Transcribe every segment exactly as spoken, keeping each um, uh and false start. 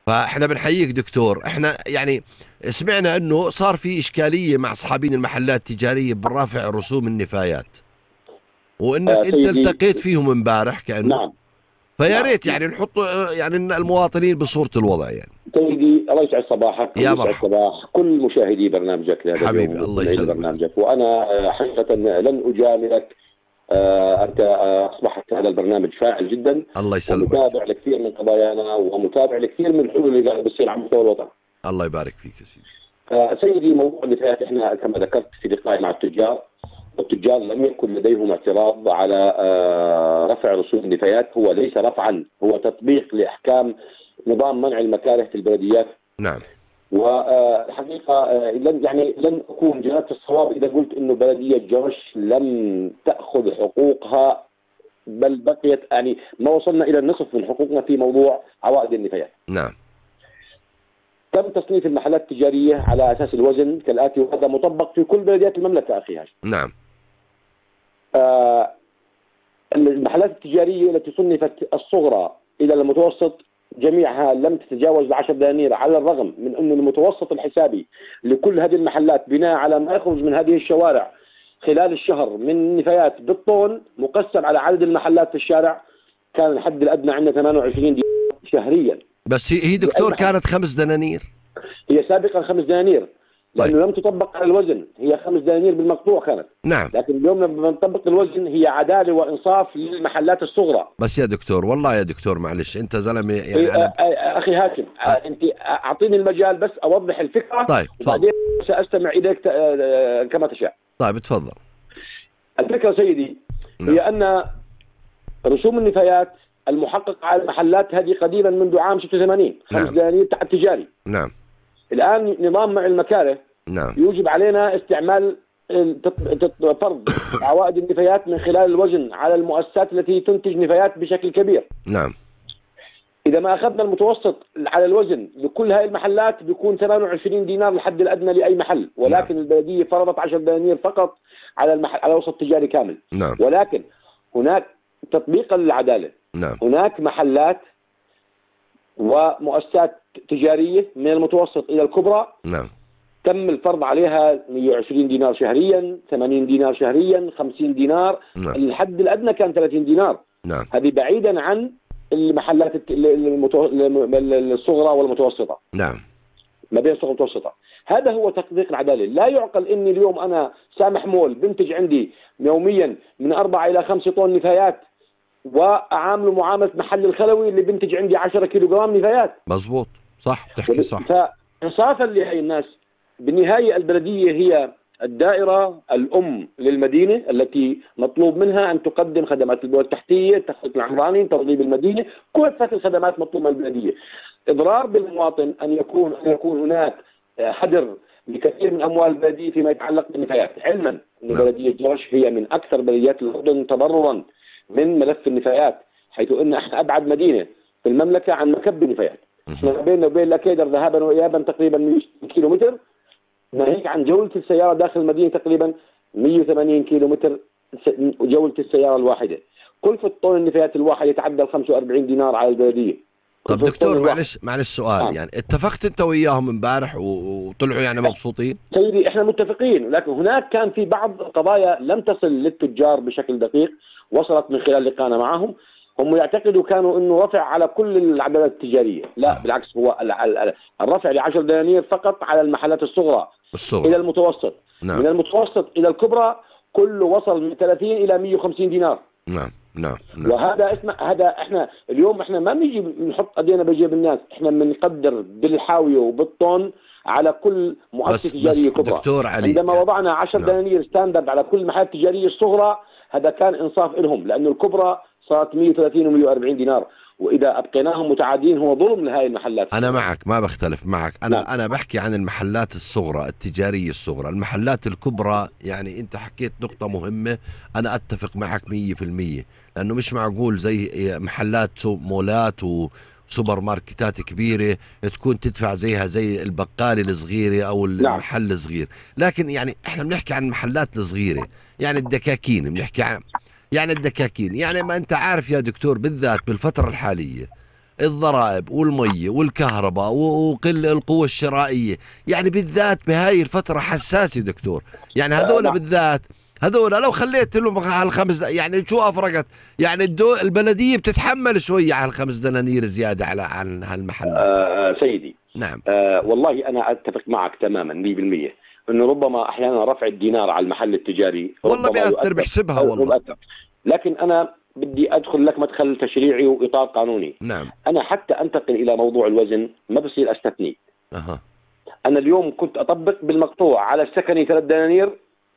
فاحنا بنحييك دكتور. احنا يعني سمعنا انه صار في اشكاليه مع اصحابين المحلات التجاريه بالرافع رسوم النفايات، آه وانك انت سيدي. التقيت فيهم امبارح كانه. نعم. فيا نعم. ريت يعني نحط يعني المواطنين بصوره الوضع يعني. سيدي الله يسعد صباحك يا ويسعد مرحبا صباح كل مشاهدي برنامجك لهذا اليوم حبيبي، الله ومستمعي يسلمك. لبرنامجك. وانا آه، حقيقه لن اجاملك. آه، انت آه، اصبحت هذا البرنامج فاعل جدا، الله يسلمك. ومتابع لكثير من قضايانا، ومتابع لكثير من الحلول اللي قاعده بتصير على مستوى الوطن. الله يبارك فيك يا سيدي. آه، سيدي، موضوع النفايات احنا كما ذكرت في لقائي مع التجار، والتجار لم يكن لديهم اعتراض على آه، رفع رسوم النفايات. هو ليس رفعا، هو تطبيق لاحكام نظام منع المكاره في البلديات. نعم. والحقيقه لن يعني لن اكون جنات الصواب اذا قلت انه بلديه جوش لم تاخذ حقوقها، بل بقيت يعني ما وصلنا الى النصف من حقوقنا في موضوع عوائد النفايات. نعم. تم تصنيف المحلات التجاريه على اساس الوزن كالاتي، وهذا مطبق في كل بلديات المملكه اخي هاشم. نعم. آه المحلات التجاريه التي صنفت الصغرى الى المتوسط جميعها لم تتجاوز العشر دنانير، على الرغم من أن المتوسط الحسابي لكل هذه المحلات بناء على ما يخرج من هذه الشوارع خلال الشهر من نفايات بالطن مقسم على عدد المحلات في الشارع كان الحد الأدنى عندنا ثمانية وعشرين دينار شهريا. بس هي هي دكتور كانت خمس دنانير. هي سابقا خمس دنانير لأنه طيب. لم تطبق على الوزن، هي خمس دنانير بالمقطوع كانت. نعم. لكن اليوم لما نطبق الوزن هي عدالة وإنصاف للمحلات الصغرى. بس يا دكتور والله يا دكتور معلش انت زلمه يعني إيه، انا. آه، آه، اخي هاشم، آه، انت اعطيني المجال بس اوضح الفكره. طيب وبعدين ساستمع اليك ت- آه، كما تشاء. طيب تفضل. الفكره سيدي نعم. هي ان رسوم النفايات المحققه على المحلات هذه قديما منذ عام ستة وثمانين خمس نعم. دنانير تحت تجاري. نعم. الان نظام منع المكاره نعم. يوجب علينا استعمال تط- تط- فرض عوائد النفايات من خلال الوزن على المؤسسات التي تنتج نفايات بشكل كبير. نعم. إذا ما أخذنا المتوسط على الوزن لكل هاي المحلات بيكون ثمانية وعشرين دينار الحد الأدنى لأي محل، ولكن نعم. البلدية فرضت عشر دنانير فقط على المحل على وسط تجاري كامل. نعم. ولكن هناك تطبيقا للعدالة، نعم. هناك محلات ومؤسسات تجارية من المتوسط إلى الكبرى نعم. تم الفرض عليها مئة وعشرين دينار شهريا، ثمانين دينار شهريا، خمسين دينار. نعم. الحد الأدنى كان ثلاثين دينار. نعم. هذه بعيدا عن المحلات الت- المتو... الصغرى والمتوسطة. نعم. ما بين الصغرى والمتوسطة. هذا هو تطبيق العدالة. لا يعقل اني اليوم انا سامح مول بنتج عندي يوميا من أربعة إلى خمسة طن نفايات واعامله معاملة محل الخلوي اللي بنتج عندي عشرة كيلو جرام نفايات. مزبوط صح تحكي صح. فانصافا لهي الناس بالنهاية البلدية هي الدائرة الأم للمدينة التي مطلوب منها أن تقدم خدمات البنية التحتية، التخطيط العمراني، تنظيم المدينة، كافة الخدمات مطلوبة من البلدية. إضرار بالمواطن أن يكون أن يكون هناك حدر لكثير من أموال البلدية فيما يتعلق بالنفايات، علما أن نعم. بلدية جوش هي من أكثر بلديات الأردن تضررا من ملف النفايات، حيث أن احنا أبعد مدينة في المملكة عن مكب النفايات. احنا بيننا وبين لاكيدر ذهابا وإيابا تقريبا مئة كيلو متر، ناهيك عن جولة السيارة داخل المدينة تقريبا مئة وثمانين كيلو متر جولة السيارة الواحدة. كلفة طن النفايات الواحد يتعدى ال خمسة وأربعين دينار على البلدية. طب دكتور معلش معلش سؤال آه. يعني اتفقت انت وياهم امبارح وطلعوا يعني مبسوطين؟ سيدي احنا متفقين، لكن هناك كان في بعض القضايا لم تصل للتجار بشكل دقيق، وصلت من خلال لقاءنا معهم. هم يعتقدوا كانوا انه رفع على كل العدادات التجاريه، لا آه. بالعكس، هو الرفع ل عشر دنانير فقط على المحلات الصغرى الصغرى الى المتوسط. نعم. من المتوسط الى الكبرى كله وصل من ثلاثين الى مئة وخمسين دينار. نعم. نعم. نعم. وهذا اسمه هذا احنا اليوم احنا ما بنيجي بنحط ايدينا بجيب الناس، احنا بنقدر بالحاويه وبالطن على كل مؤسسه تجاريه كبرى. دكتور علي عندما وضعنا عشر نعم. دنانير ستاندرد على كل المحلات التجاريه الصغرى، هذا كان انصاف لهم، لانه الكبرى صارت مئة وثلاثين ومئة وأربعين دينار، واذا ابقيناهم متعادين هو ظلم لهذه المحلات. انا معك ما بختلف معك، انا نعم. انا بحكي عن المحلات الصغرى التجاريه الصغرى. المحلات الكبرى يعني انت حكيت نقطه مهمه، انا اتفق معك مية في المية، لانه مش معقول زي محلات مولات وسوبر ماركتات كبيره تكون تدفع زيها زي البقاله الصغيره او المحل نعم. الصغير. لكن يعني احنا بنحكي عن المحلات الصغيره، يعني الدكاكين بنحكي عن يعني الدكاكين، يعني ما انت عارف يا دكتور بالذات بالفترة الحالية الضرائب والمية والكهرباء وقل القوة الشرائية، يعني بالذات بهاي الفترة حساسة دكتور، يعني هذول بالذات هذول لو خليت لهم هالخمس يعني شو افرقت؟ يعني الدو البلدية بتتحمل شوية على الخمس دنانير زيادة على عن هالمحلات. آه سيدي، نعم. آه والله أنا أتفق معك تماما مية بالمية أنه ربما أحيانا رفع الدينار على المحل التجاري والله ربما بيأثر، يؤثر بحسبها أو والله. يؤثر، لكن أنا بدي أدخل لك مدخل تشريعي وإطار قانوني. نعم. أنا حتى أنتقل إلى موضوع الوزن ما بصير أستثني. أها. أنا اليوم كنت أطبق بالمقطوع على السكني ثلاث دنانير،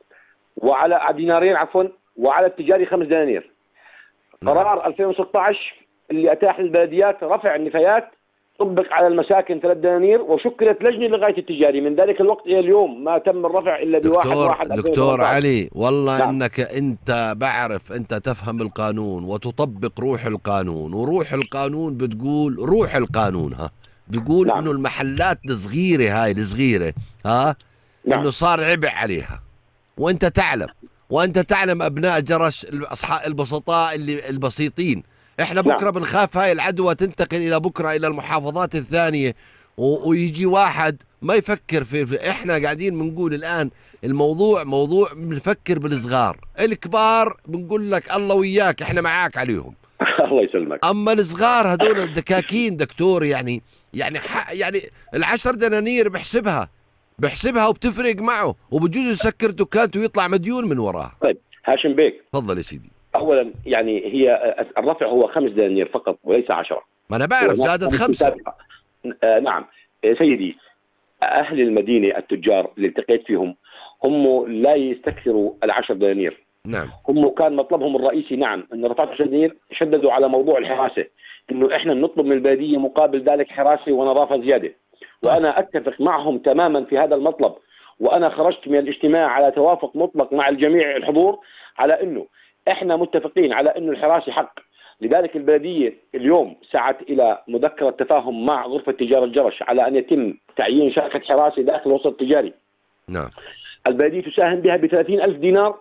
وعلى دينارين عفوا، وعلى التجاري خمس دنانير. نعم. قرار ألفين وستة عشر اللي أتاح للبلديات رفع النفايات طبق على المساكن ثلاث دنانير، وشكلت لجنه لغايه التجاري. من ذلك الوقت الى اليوم ما تم الرفع الا بواحد دكتور واحد دكتور علي، والله نعم. انك انت بعرف انت تفهم القانون وتطبق روح القانون، وروح القانون بتقول روح القانون ها بيقول نعم. انه المحلات الصغيره هاي الصغيره ها نعم. انه صار عبء عليها، وانت تعلم وانت تعلم ابناء جرش الاصحاب البسطاء اللي البسيطين، احنا بكره نعم. بنخاف هاي العدوى تنتقل الى بكره الى المحافظات الثانيه، ويجي واحد ما يفكر في, في احنا قاعدين بنقول الان الموضوع موضوع بنفكر بالصغار، الكبار بنقول لك الله وياك احنا معاك عليهم. الله يسلمك. اما الصغار هذول الدكاكين دكتور، يعني يعني يعني العشر دنانير بحسبها بحسبها وبتفرق معه، وبجوز يسكر دكانته ويطلع مديون من وراها. طيب هاشم بيك، تفضل يا سيدي. اولا يعني هي الرفع هو خمس دنانير فقط وليس عشرة. ما انا بعرف زادت خمسة. آه نعم سيدي، اهل المدينه التجار اللي التقيت فيهم هم لا يستكثروا العشر دنانير. نعم. هم كان مطلبهم الرئيسي نعم ان رفعت عشر دنانير، شددوا على موضوع الحراسه، انه احنا نطلب من البلديه مقابل ذلك حراسه ونظافه زياده. وانا اتفق معهم تماما في هذا المطلب، وانا خرجت من الاجتماع على توافق مطلق مع الجميع الحضور على انه احنا متفقين على انه الحراسه حق. لذلك البلديه اليوم سعت الى مذكره تفاهم مع غرفه تجاره الجرش على ان يتم تعيين شركه حراسه داخل الوسط التجاري. نعم. البلديه تساهم بها ب ثلاثين ألف دينار.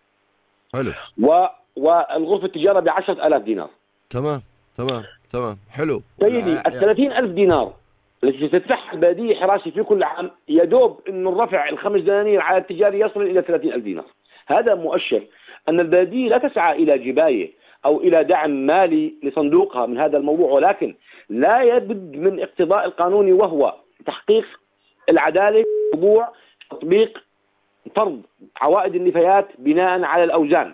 حلو. و والغرفه التجاره ب عشرة آلاف دينار. تمام تمام تمام حلو. سيدي ال ثلاثين ألف دينار التي تدفعها البلديه حراسه في كل عام يا دوب انه الرفع الخمس دنانير على التجاري يصل الى ثلاثين ألف دينار. هذا مؤشر ان البلديه لا تسعى الى جبايه او الى دعم مالي لصندوقها من هذا الموضوع، ولكن لا يبد من اقتضاء القانوني وهو تحقيق العداله، موضوع تطبيق فرض عوائد النفايات بناء على الاوزان.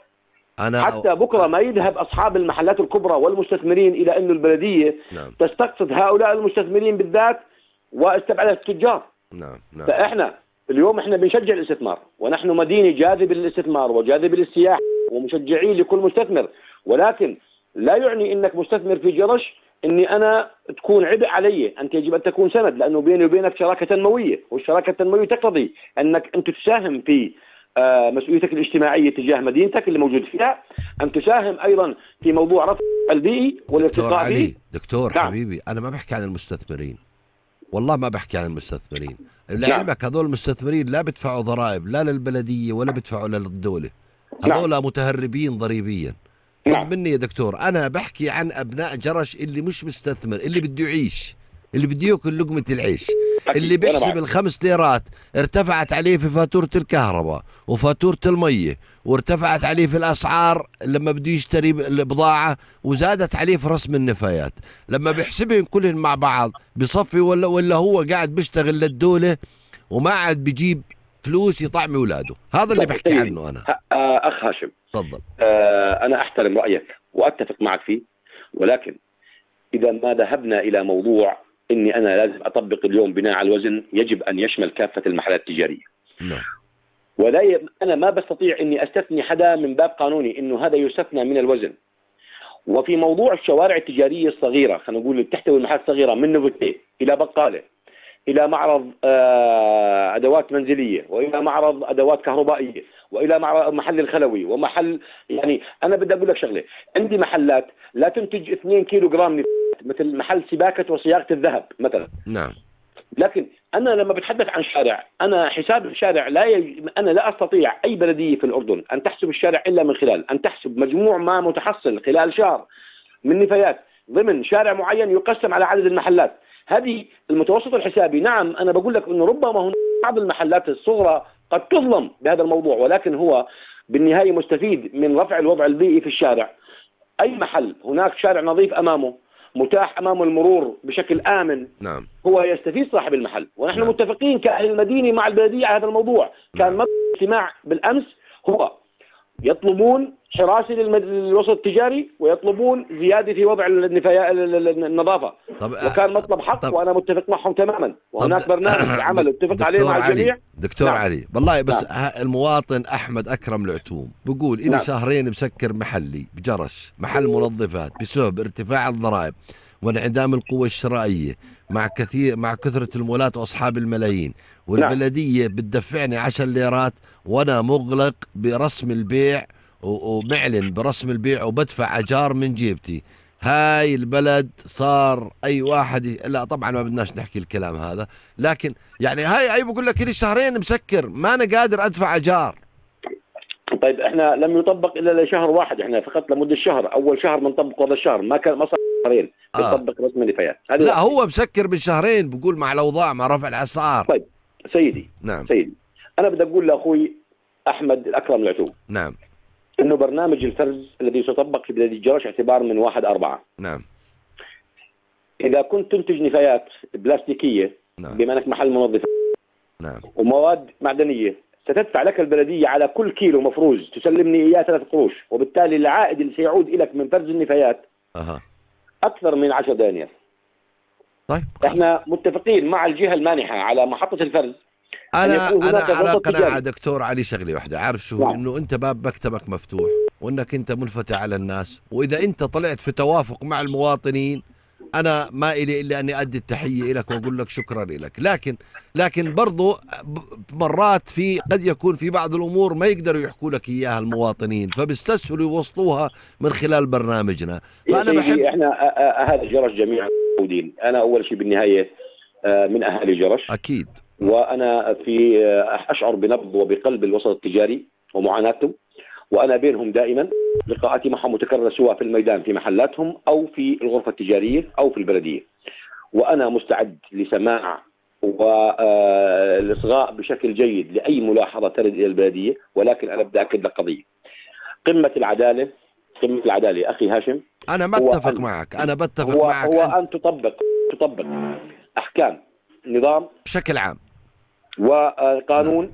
أنا حتى بكره ما يذهب اصحاب المحلات الكبرى والمستثمرين الى انه البلديه نعم. تستقصد هؤلاء المستثمرين بالذات واستبعد التجار. نعم نعم. فاحنا اليوم احنا بنشجع الاستثمار، ونحن مدينه جاذبه للاستثمار وجاذبه للسياحه ومشجعين لكل مستثمر، ولكن لا يعني انك مستثمر في جرش اني انا تكون عبء علي، انت يجب ان تكون سند، لانه بيني وبينك شراكه تنمويه، والشراكه التنمويه تقتضي انك انت تساهم في آه مسؤوليتك الاجتماعيه تجاه مدينتك اللي موجود فيها، ان تساهم ايضا في موضوع رفع البيئي والارتقاء به. دكتور نعم. حبيبي انا ما بحكي عن المستثمرين، والله ما بحكي عن المستثمرين، لعلمك هذول المستثمرين لا بدفعوا ضرائب لا للبلديه ولا بدفعوا للدوله، هذول نعم. متهربين ضريبيا. نعم. مني يا دكتور، انا بحكي عن ابناء جرش اللي مش مستثمر، اللي بده يعيش، اللي بده ياكل لقمه العيش، اللي بيحسب الخمس ليرات ارتفعت عليه في فاتوره الكهرباء وفاتوره الميه، وارتفعت عليه في الاسعار لما بده يشتري البضاعه، وزادت عليه في رسم النفايات، لما بيحسبهم كلهم مع بعض بصفي ولا ولا هو قاعد بيشتغل للدوله وما عاد بيجيب فلوس يطعم اولاده. هذا اللي بحكي عنه انا. اخ هاشم تفضل. آه انا احترم رايك واتفق معك فيه، ولكن اذا ما ذهبنا الى موضوع اني انا لازم اطبق اليوم بناء على الوزن، يجب ان يشمل كافه المحلات التجاريه. نعم. ولا ي... انا ما بستطيع اني استثني حدا من باب قانوني انه هذا يستثنى من الوزن. وفي موضوع الشوارع التجاريه الصغيره، خلينا نقول اللي بتحتوي المحلات الصغيره من نوفيتي الى بقاله الى معرض آه ادوات منزليه، والى معرض ادوات كهربائيه، والى معرض محل الخلوي ومحل، يعني انا بدي اقول لك شغله، عندي محلات لا تنتج اثنين كيلو جرام مثل محل سباكه وصياغه الذهب مثلا. نعم. لكن انا لما بتحدث عن شارع، انا حساب الشارع لا ي... انا لا استطيع اي بلديه في الاردن ان تحسب الشارع الا من خلال ان تحسب مجموع ما متحصل خلال شهر من نفايات ضمن شارع معين يقسم على عدد المحلات. هذه المتوسط الحسابي، نعم أنا بقول لك أنه ربما هناك بعض المحلات الصغرى قد تظلم بهذا الموضوع، ولكن هو بالنهاية مستفيد من رفع الوضع البيئي في الشارع. أي محل هناك شارع نظيف أمامه، متاح أمامه المرور بشكل آمن، نعم هو يستفيد صاحب المحل. ونحن نعم. متفقين كأهل المدينة مع البلدية على هذا الموضوع. كان نعم. مبدأ الاجتماع بالأمس هو يطلبون حراسة للوسط التجاري ويطلبون زيادة في وضع النفايا النظافة، طب وكان مطلب حق طب وأنا متفق معهم تماما، وهناك برنامج عمل اتفق عليه مع الجميع. دكتور نعم. علي والله بس نعم. المواطن أحمد أكرم العتوم بقول إلي نعم. شهرين مسكر محلي بجرش محل منظفات بسبب ارتفاع الضرائب وانعدام القوة الشرائية مع كثير مع كثرة المولات وأصحاب الملايين، والبلدية بتدفعني عشر ليرات وأنا مغلق برسم البيع ومعلن برسم البيع وبدفع أجار من جيبتي. هاي البلد صار أي واحد ي... لا طبعا ما بدناش نحكي الكلام هذا، لكن يعني هاي هاي بقول لك لي شهرين مسكر ما أنا قادر أدفع أجار. طيب احنا لم يطبق الا لشهر واحد، احنا فقط لمده شهر، اول شهر بنطبق هذا الشهر، ما كان ما صار شهرين بنطبق آه. رسم النفايات. لا هو مسكر بالشهرين بقول مع الاوضاع مع رفع الاسعار. طيب سيدي نعم سيدي انا بدي اقول لاخوي احمد الاكرم العتوب نعم انه برنامج الفرز الذي سيطبق في بلديه جرش اعتبار من واحد أربعة، نعم اذا كنت تنتج نفايات بلاستيكيه نعم بما انك محل منظف نعم ومواد معدنيه، ستدفع لك البلديه على كل كيلو مفروز تسلمني اياه ثلاث قروش، وبالتالي العائد اللي سيعود لك من فرز النفايات اها اكثر من عشرة دنانير. طيب احنا متفقين مع الجهه المانحه على محطه الفرز. انا انا على قناعه دكتور علي شغله واحده، عارف شو هو؟ نعم. انه انت باب مكتبك مفتوح وانك انت منفتح على الناس، واذا انت طلعت في توافق مع المواطنين انا ما إلي الا اني ادي التحيه لك واقول لك شكرا لك، لكن لكن برضو مرات في قد يكون في بعض الامور ما يقدروا يحكوا لك اياها المواطنين فبيستسهلوا يوصلوها من خلال برنامجنا. فانا بحب احنا اهالي جرش جميعا موجودين، انا اول شيء بالنهايه من اهالي جرش اكيد، وانا في اشعر بنبض وبقلب الوسط التجاري ومعاناتهم، وانا بينهم دائما، لقاءاتي معهم متكرره سواء في الميدان في محلاتهم او في الغرفه التجاريه او في البلديه، وانا مستعد لسماع والاصغاء بشكل جيد لاي ملاحظه ترد الى البلديه، ولكن انا بدي اكد لك قضيه، قمه العداله قمه العداله اخي هاشم، انا ما اتفق معك، انا بتفق هو معك هو أنت ان تطبق تطبق احكام نظام بشكل عام وقانون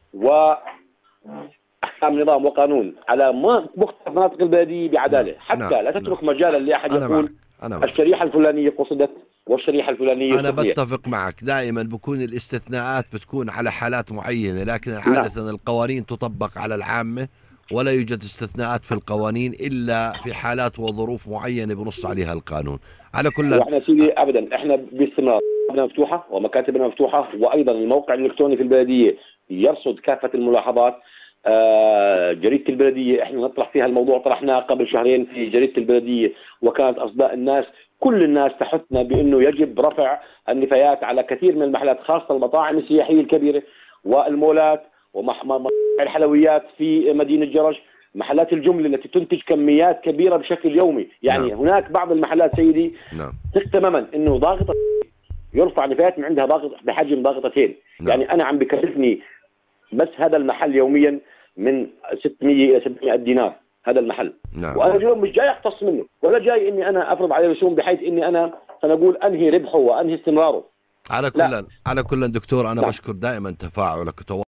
واحكام نظام وقانون على مختلف مناطق البلديه بعداله، حتى نعم. لا تترك نعم. مجالا لاحد أنا يقول معك. أنا معك. الشريحه الفلانيه قصدت والشريحه الفلانيه أنا قصدت. بتفق معك، دائما بكون الاستثناءات بتكون على حالات معينة، لكن عادة نعم. القوانين تطبق على العامة ولا يوجد استثناءات في القوانين إلا في حالات وظروف معينة بنص عليها القانون. على كل واحنا سيدي أبدا احنا باستمرار مفتوحة ومكاتبنا مفتوحة، وأيضا الموقع الإلكتروني في البلدية يرصد كافة الملاحظات. آه جريدة البلدية احنا نطرح فيها الموضوع، طرحناه قبل شهرين في جريدة البلدية، وكانت أصداء الناس كل الناس تحثنا بأنه يجب رفع النفايات على كثير من المحلات، خاصة المطاعم السياحية الكبيرة والمولات ومحل الحلويات في مدينة جرش، محلات الجملة التي تنتج كميات كبيرة بشكل يومي. يعني نعم. هناك بعض المحلات سيدي نعم. ثق تماما انه ضاغطة يرفع نفايات من عندها ضاغط بحجم ضاغطتين. نعم. يعني انا عم بكلفني بس هذا المحل يوميا من ستمئة الى سبعمئة دينار هذا المحل. نعم. وانا اليوم مش جاي اقتص منه ولا جاي اني انا افرض عليه رسوم بحيث اني انا سنقول انهي ربحه وانهي استمراره. على كل على كل دكتور انا نعم. بشكر دائما تفاعلك